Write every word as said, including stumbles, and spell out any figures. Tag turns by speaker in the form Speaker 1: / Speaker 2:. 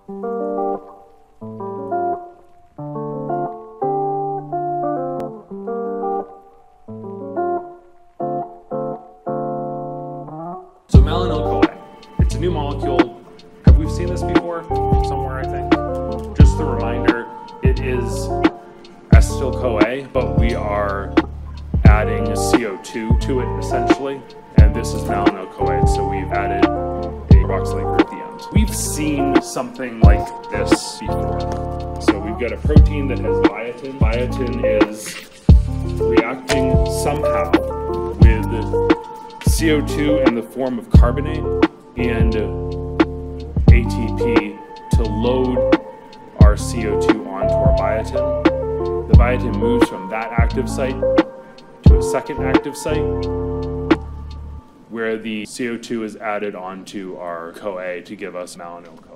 Speaker 1: So Malonyl-CoA, it's a new molecule. Have we seen this before? Somewhere, I think. Just a reminder, it is acetyl-CoA, but we are adding C O two to it essentially, and this is Malonyl-CoA, so we've added a carboxylate group at the end. We've seen something like this before. So we've got a protein that has biotin. Biotin is reacting somehow with C O two in the form of carbonate and A T P to load our C O two onto our biotin. The biotin moves from that active site to a second active site where the C O two is added onto our CoA to give us malonyl-CoA.